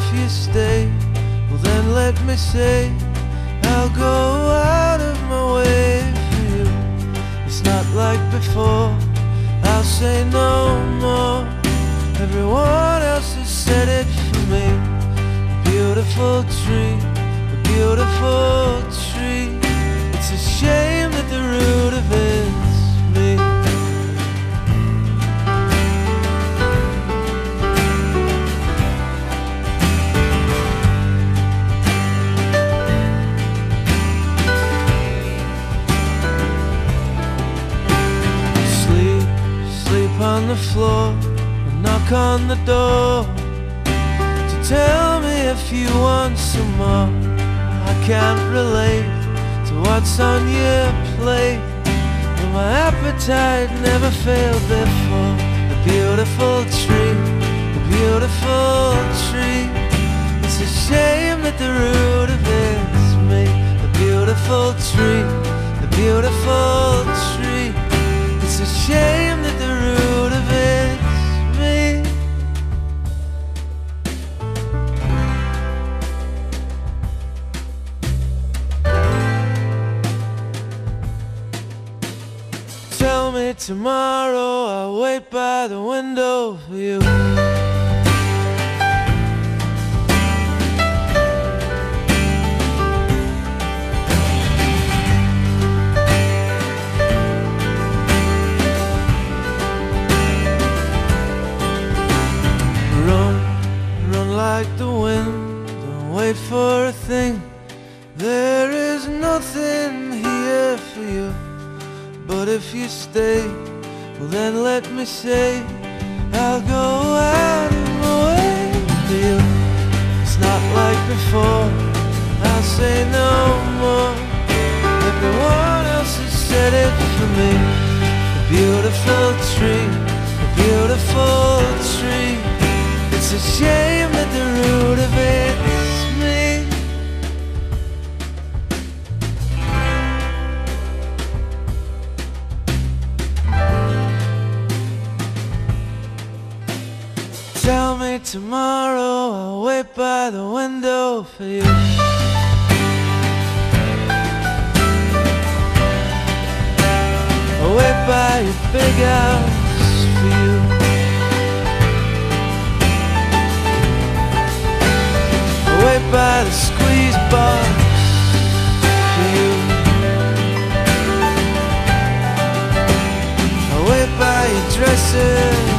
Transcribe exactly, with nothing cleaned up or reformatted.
you stay, well then let me say I'll go out of my way for you. It's not like before, I'll say no more. Everyone else has said it for me. A beautiful tree, a beautiful tree. It's a shame that the root of it's me. Sleep, sleep on the floor, knock on the door to tell me if you want some more. I can't relate to what's on your plate, but my appetite never failed before. The beautiful tree, the beautiful tree. It's a shame that the root of it's me. The beautiful tree, the beautiful tree. It's a shame that the root of it's me. Tell me tomorrow, I'll wait by the window for you. Run, run like the wind, don't wait for a thing. There is nothing here for you. But if you stay, well then let me say I'll go out of my way for you. It's not like before, I'll say no more. Everyone else has said it for me. A beautiful tree, a beautiful tree. It's a shame that the root of it's me. Tell me tomorrow, I'll wait by the window for you. I'll wait by your big house for you. I'll wait by the squeeze box for you. I'll wait by your dresser